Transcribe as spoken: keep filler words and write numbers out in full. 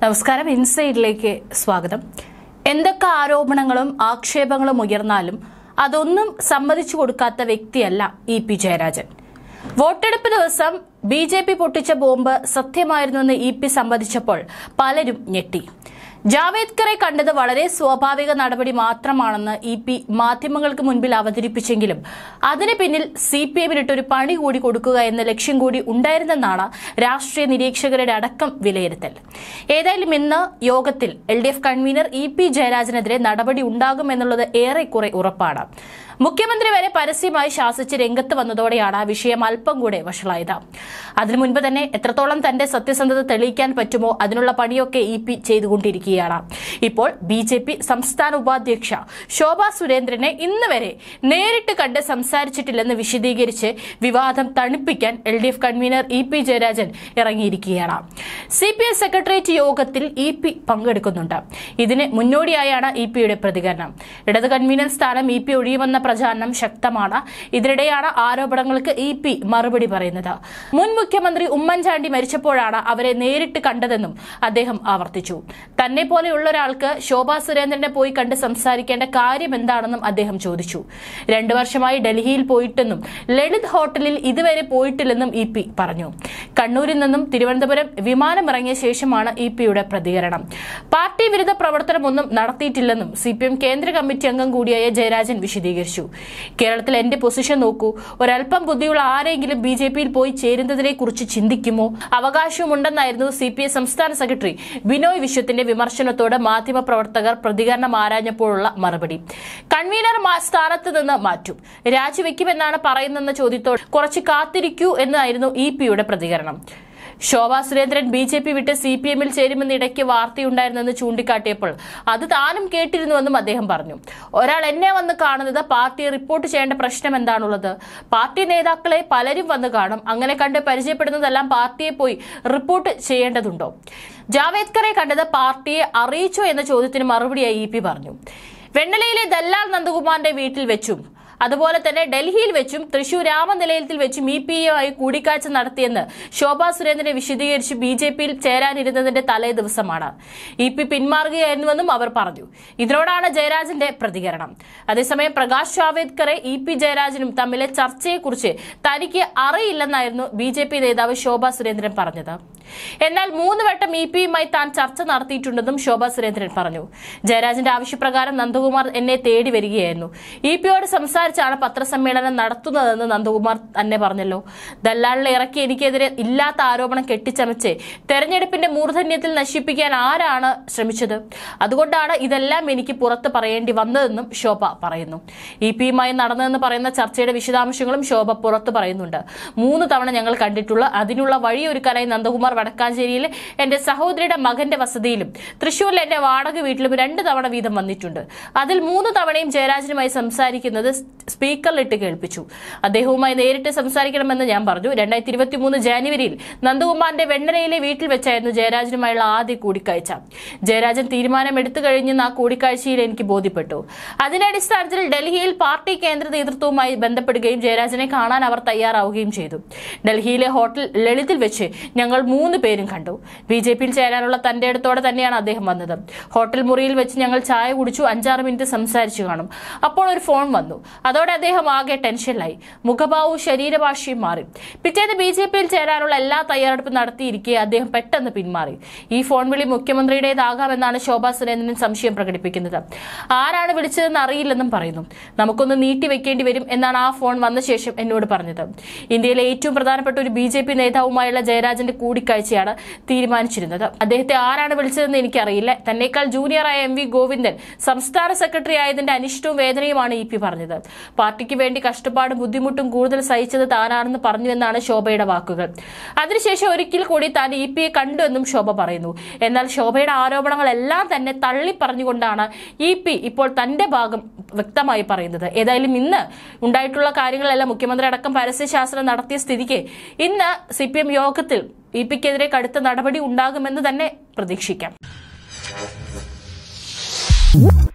നമസ്കാരം, ഇൻസൈഡിലേക്ക് സ്വാഗതം. എന്തൊക്കെ ആരോപണങ്ങളും ആക്ഷേപങ്ങളും ഉയർന്നാലും അതൊന്നും സമ്മതിച്ചു കൊടുക്കാത്ത വ്യക്തിയല്ല ഇ പി ജയരാജൻ. വോട്ടെടുപ്പ് ദിവസം ബി ജെ പി പൊട്ടിച്ച ബോംബ് സത്യമായിരുന്നുവെന്ന് ഇ പി സമ്മതിച്ചപ്പോൾ പലരും ഞെട്ടി. ജാവേദ്കറെ കണ്ടത് വളരെ സ്വാഭാവിക നടപടി മാത്രമാണെന്ന് ഇ പി മാധ്യമങ്ങൾക്ക് മുൻപിൽ അവതരിപ്പിച്ചെങ്കിലും അതിന് പിന്നിൽ സി പി എമ്മിനിട്ടൊരു പണി കൂടി കൊടുക്കുക എന്ന ലക്ഷ്യം കൂടി ഉണ്ടായിരുന്നെന്നാണ് രാഷ്ട്രീയ നിരീക്ഷകരുടെ അടക്കം വിലയിരുത്തൽ. ഏതായാലും ഇന്ന് യോഗത്തിൽ L D F convener E P ജയരാജനെതിരെ നടപടി ഉണ്ടാകുമെന്നുള്ളത് ഏറെക്കുറെ ഉറപ്പാണ്. മുഖ്യമന്ത്രി വരെ പരസ്യമായി ശാസിച്ച് രംഗത്ത് വന്നതോടെയാണ് ആ വിഷയം അല്പം കൂടെ വഷളായത്. അതിനു മുൻപ് തന്നെ എത്രത്തോളം തന്റെ സത്യസന്ധത തെളിയിക്കാൻ പറ്റുമോ അതിനുള്ള പണിയൊക്കെ ഇ പി ചെയ്തുകൊണ്ടിരിക്കുകയാണ്. ഇപ്പോൾ ബി ജെ പി സംസ്ഥാന ഉപാധ്യക്ഷ ശോഭാ സുരേന്ദ്രനെ ഇന്ന് വരെ നേരിട്ട് കണ്ട് സംസാരിച്ചിട്ടില്ലെന്ന് വിശദീകരിച്ച് വിവാദം തണുപ്പിക്കാൻ L D F convener E P Jayarajan ഇറങ്ങിയിരിക്കുകയാണ്. സി പി എം സെക്രട്ടേറിയറ്റ് യോഗത്തിൽ ഇ പി പങ്കെടുക്കുന്നുണ്ട്. ഇതിന് മുന്നോടിയായാണ് ഇ പിയുടെ പ്രതികരണം. ഇടത് കൺവീനർ സ്ഥാനം ഇ പി ഒഴിയുമെന്ന പ്രചാരണം ശക്തമാണ്. ഇതിനിടെയാണ് ആരോപണങ്ങൾക്ക് ഇ പി മറുപടി പറയുന്നത്. മുൻ മുഖ്യമന്ത്രി ഉമ്മൻചാണ്ടി മരിച്ചപ്പോഴാണ് അവരെ നേരിട്ട് കണ്ടതെന്നും അദ്ദേഹം ആവർത്തിച്ചു. തന്നെ പോലെയുള്ള ഒരാൾക്ക് ശോഭാ സുരേന്ദ്രനെ പോയി കണ്ട് സംസാരിക്കേണ്ട കാര്യം എന്താണെന്നും അദ്ദേഹം ചോദിച്ചു. രണ്ടു വർഷമായി ഡൽഹിയിൽ പോയിട്ടെന്നും ലളിത് ഹോട്ടലിൽ ഇതുവരെ പോയിട്ടില്ലെന്നും ഇ പി പറഞ്ഞു. കണ്ണൂരിൽ നിന്നും തിരുവനന്തപുരം വിമാനമിറങ്ങിയ ശേഷമാണ് ഇ പിയുടെ പ്രതികരണം. പാർട്ടി വിരുദ്ധ പ്രവർത്തനമൊന്നും നടത്തിയിട്ടില്ലെന്നും സി പി എം കേന്ദ്ര കമ്മിറ്റി അംഗം കൂടിയായ ജയരാജൻ വിശദീകരിച്ചു. കേരളത്തിൽ എന്റെ പൊസിഷൻ നോക്കൂ, ഒരൽപ്പം ബുദ്ധിയുള്ള ആരെങ്കിലും ബി ജെ പിയിൽ പോയി ചേരുന്നതിനെ കുറിച്ച് ചിന്തിക്കുമോ? അവകാശമുണ്ടെന്നായിരുന്നു സി പി ഐ സംസ്ഥാന സെക്രട്ടറി ബിനോയ് വിശ്വത്തിന്റെ വിമർശനത്തോട് മാധ്യമപ്രവർത്തകർ പ്രതികരണം ആരാഞ്ഞപ്പോഴുള്ള മറുപടി. കൺവീനർ സ്ഥാനത്ത് നിന്ന് മാറ്റും, രാജിവെക്കുമെന്നാണ് പറയുന്നെന്ന ചോദ്യത്തോട് കുറച്ച് കാത്തിരിക്കൂ എന്നായിരുന്നു ഇ പിയുടെ പ്രതികരണം. Shobha Surendran B J P വിട്ട് സി പി എമ്മിൽ ചേരുമെന്ന് ഇടയ്ക്ക് വാർത്തയുണ്ടായിരുന്നെന്ന് ചൂണ്ടിക്കാട്ടിയപ്പോൾ അത് താനും കേട്ടിരുന്നുവെന്നും അദ്ദേഹം പറഞ്ഞു. ഒരാൾ എന്നെ വന്ന് കാണുന്നത് പാർട്ടിയെ റിപ്പോർട്ട് ചെയ്യേണ്ട പ്രശ്നം എന്താണുള്ളത്? പാർട്ടി നേതാക്കളെ പലരും വന്ന് കാണും. അങ്ങനെ കണ്ട് പരിചയപ്പെടുന്നതെല്ലാം പാർട്ടിയെ പോയി റിപ്പോർട്ട് ചെയ്യേണ്ടതുണ്ടോ? ജാവേദ്കറെ കണ്ടത് പാർട്ടിയെ അറിയിച്ചോ എന്ന ചോദ്യത്തിന് മറുപടിയായി ഇ പി പറഞ്ഞു. വെണ്ണലയിലെ ദല്ലാൽ നന്ദകുമാറിന്റെ വീട്ടിൽ വെച്ചും അതുപോലെ തന്നെ ഡൽഹിയിൽ വെച്ചും തൃശൂർ രാമനിലയത്തിൽ വെച്ചും ഇ പി യുമായി കൂടിക്കാഴ്ച നടത്തിയെന്ന് ശോഭാ സുരേന്ദ്രനെ വിശദീകരിച്ച് ബി ജെ പിയിൽ ചേരാനിരുന്നതിന്റെ തലേ ദിവസമാണ്. ഇ പി പിന്മാറുകയായിരുന്നുവെന്നും അവർ പറഞ്ഞു. ഇതിനോടാണ് ജയരാജന്റെ പ്രതികരണം. അതേസമയം പ്രകാശ് ജാവേദ്കറെ ഇ പി ജയരാജനും തമ്മിലെ ചർച്ചയെക്കുറിച്ച് തനിക്ക് അറിയില്ലെന്നായിരുന്നു ബി ജെ പി നേതാവ് ശോഭാ സുരേന്ദ്രൻ പറഞ്ഞത്. എന്നാൽ മൂന്ന് വട്ടം ഇ പിയുമായി താൻ ചർച്ച നടത്തിയിട്ടുണ്ടെന്നും ശോഭാ സുരേന്ദ്രൻ പറഞ്ഞു. ജയരാജന്റെ ആവശ്യപ്രകാരം നന്ദകുമാർ എന്നെ തേടി വരികയായിരുന്നു. ഇ പിയോട് സംസാരിച്ചാണ് പത്രസമ്മേളനം നടത്തുന്നതെന്ന് നന്ദകുമാർ തന്നെ പറഞ്ഞല്ലോ. ദല്ലാളിനെ ഇറക്കി എനിക്കെതിരെ ഇല്ലാത്ത ആരോപണം കെട്ടിച്ചമച്ച് തെരഞ്ഞെടുപ്പിന്റെ മൂർധന്യത്തിൽ നശിപ്പിക്കാൻ ആരാണ് ശ്രമിച്ചത്? അതുകൊണ്ടാണ് ഇതെല്ലാം എനിക്ക് പുറത്ത് പറയേണ്ടി വന്നതെന്നും ശോഭ പറയുന്നു. ഇ പിയുമായി നടന്നതെന്ന് പറയുന്ന ചർച്ചയുടെ വിശദാംശങ്ങളും ശോഭ പുറത്തു പറയുന്നുണ്ട്. മൂന്ന് തവണ ഞങ്ങൾ കണ്ടിട്ടുള്ള അതിനുള്ള വഴിയൊരുക്കാനായി നന്ദകുമാർ വടക്കാഞ്ചേരിയിൽ എന്റെ സഹോദരിയുടെ മകന്റെ വസതിയിലും തൃശൂരിൽ എന്റെ വാടക വീട്ടിലും രണ്ട് തവണ വീതം വന്നിട്ടുണ്ട്. അതിൽ മൂന്ന് തവണയും ജയരാജനുമായി സംസാരിക്കുന്നത് സ്പീക്കറിലിട്ട് കേൾപ്പിച്ചു. അദ്ദേഹവുമായി നേരിട്ട് സംസാരിക്കണമെന്ന് ഞാൻ പറഞ്ഞു. രണ്ടായിരത്തി ഇരുപത്തി മൂന്ന് ജാനുവരിയിൽ നന്ദകുമാറിന്റെ വെണ്ണലയിലെ വീട്ടിൽ വെച്ചായിരുന്നു ജയരാജനുമായുള്ള ആദ്യ കൂടിക്കാഴ്ച. ജയരാജൻ തീരുമാനമെടുത്തു കഴിഞ്ഞെന്ന് ആ കൂടിക്കാഴ്ചയിൽ എനിക്ക് ബോധ്യപ്പെട്ടു. അതിന്റെ അടിസ്ഥാനത്തിൽ ഡൽഹിയിൽ പാർട്ടി കേന്ദ്ര നേതൃത്വവുമായി ബന്ധപ്പെടുകയും ജയരാജനെ കാണാൻ അവർ തയ്യാറാവുകയും ചെയ്തു. ഡൽഹിയിലെ ഹോട്ടൽ ലളിതിൽ വെച്ച് ഞങ്ങൾ മൂന്ന് പേരും കണ്ടു. ബി ജെ പിയിൽ ചേരാനുള്ള തന്റെ അടുത്തോടെ തന്നെയാണ് അദ്ദേഹം വന്നത്. ഹോട്ടൽ മുറിയിൽ വെച്ച് ഞങ്ങൾ ചായ കുടിച്ചു. അഞ്ചാറ് മിനിറ്റ് സംസാരിച്ചു കാണും. അപ്പോൾ ഒരു ഫോൺ വന്നു. അതോടെ അദ്ദേഹം ആകെ ടെൻഷനിലായി. മുഖഭാവവും ശരീരഭാഷയും മാറി. പിറ്റേന്ന് ബി ജെ പിയിൽ ചേരാനുള്ള എല്ലാ തയ്യാറെടുപ്പും നടത്തിയിരിക്കെ അദ്ദേഹം പെട്ടെന്ന് പിന്മാറി. ഈ ഫോൺ വിളി മുഖ്യമന്ത്രിയുടേതാകാമെന്നാണ് ശോഭാ സുരേന്ദ്രൻ സംശയം പ്രകടിപ്പിക്കുന്നത്. ആരാണ് വിളിച്ചതെന്ന് അറിയില്ലെന്നും പറയുന്നു. നമുക്കൊന്ന് നീട്ടിവെക്കേണ്ടി വരും എന്നാണ് ആ ഫോൺ വന്ന ശേഷം എന്നോട് പറഞ്ഞത്. ഇന്ത്യയിലെ ഏറ്റവും പ്രധാനപ്പെട്ട ഒരു ബി ജെ പി നേതാവുമായുള്ള ജയരാജന്റെ കൂടിക്കാഴ്ചയാണ് തീരുമാനിച്ചിരുന്നത്. അദ്ദേഹത്തെ ആരാണ് വിളിച്ചതെന്ന് എനിക്കറിയില്ല. തന്നേക്കാൾ ജൂനിയറായ എം വി ഗോവിന്ദൻ സംസ്ഥാന സെക്രട്ടറി ആയതിന്റെ അനിഷ്ടവും വേദനയുമാണ് ഇ പി പറഞ്ഞത്. പാർട്ടിക്ക് വേണ്ടി കഷ്ടപ്പാടും ബുദ്ധിമുട്ടും കൂടുതൽ സഹിച്ചത് താനാണെന്ന് പറഞ്ഞുവെന്നാണ് ശോഭയുടെ വാക്കുകൾ. അതിനുശേഷം ഒരിക്കൽ കൂടി താൻ ഇ പിയെ കണ്ടുവെന്നും ശോഭ പറയുന്നു. എന്നാൽ ശോഭയുടെ ആരോപണങ്ങളെല്ലാം തന്നെ തള്ളി പറഞ്ഞുകൊണ്ടാണ് ഇ പി ഇപ്പോൾ തന്റെ ഭാഗം വ്യക്തമായി പറയുന്നത്. ഏതായാലും ഇന്ന് ഉണ്ടായിട്ടുള്ള കാര്യങ്ങളെല്ലാം മുഖ്യമന്ത്രി അടക്കം പരസ്യശാസ്ത്രം നടത്തിയ സ്ഥിതിക്ക് ഇന്ന് സി പി എം യോഗത്തിൽ ഇ പിക്കെതിരെ കടുത്ത നടപടി ഉണ്ടാകുമെന്ന് തന്നെ പ്രതീക്ഷിക്കാം.